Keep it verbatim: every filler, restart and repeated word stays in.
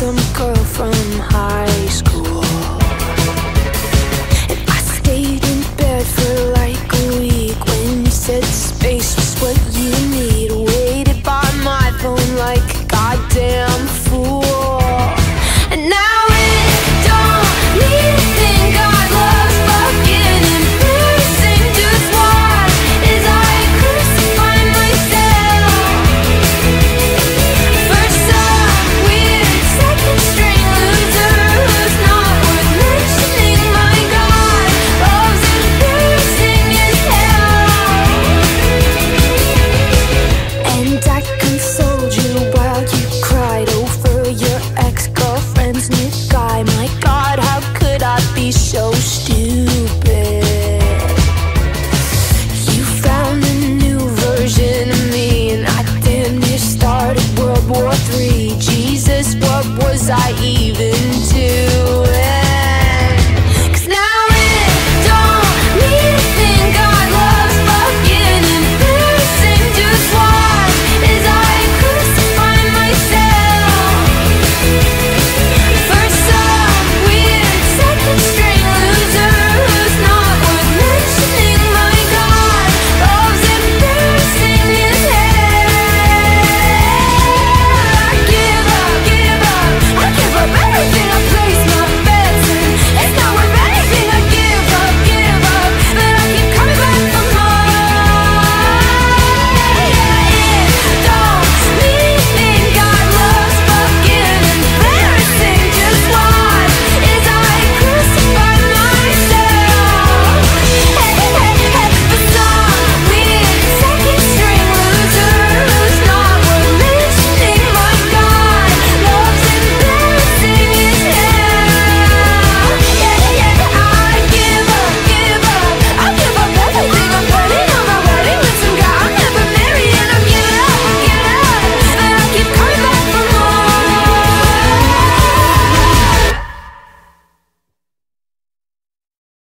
some girl from high school, and I stayed in bed for like a week when you said space was what you need. Waited by my phone like a goddamn fool, and now it don't need to think I love fucking embarrassing. Just watch as I crucify myself for some weird second string loser who's not worth mentioning. My God, love's embarrassing as hell. And I consoled you while you cried over your ex-girlfriend's new guy. My God, how could I be so stupid? You found a new version of me, and I damn near started World War Three. Jesus, what was I even